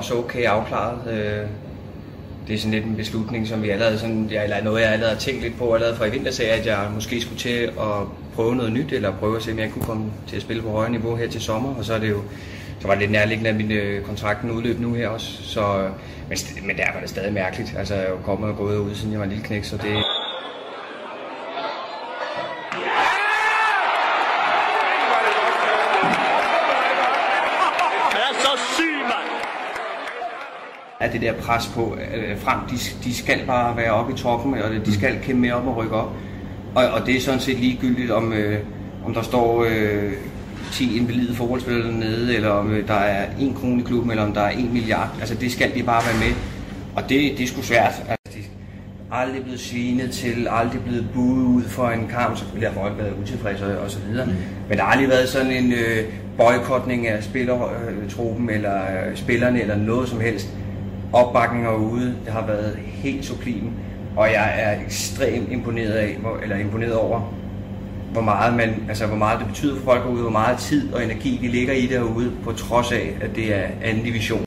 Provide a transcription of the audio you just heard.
også okay afklaret. Det er sådan lidt en beslutning, som vi allerede sådan, eller noget jeg allerede har tænkt lidt på allerede fra i vinterserie, at jeg måske skulle til at prøve noget nyt, eller prøve at se, om jeg kunne komme til at spille på højere niveau her til sommer. Og så er det jo, så var det lidt nærliggende, at min kontrakten udløb nu her også. Så, men derfor er det stadig mærkeligt. Altså jeg er jo kommet og gået ud, siden jeg var en lille knæk, så det. At det der pres på frem, de skal bare være oppe i toppen, og de skal kæmpe med op og rykke op. Og det er sådan set ligegyldigt, om der står 10 invalide fodboldspillere dernede, eller om der er 1 krone i klubben, eller om der er 1 milliard. Altså det skal de bare være med. Og det er sgu svært. Altså, de er aldrig blevet svinet til, aldrig blevet buet ud for en kamp, selvfølgelig har folk været utilfredse og så videre. Men der har aldrig været sådan en boykotning af spillertruppen, eller spillerne, eller noget som helst. Opbakninger ude, det har været helt sublim, og jeg er ekstremt imponeret over, hvor meget det betyder for folk derude, hvor meget tid og energi de ligger i derude, på trods af, at det er anden division.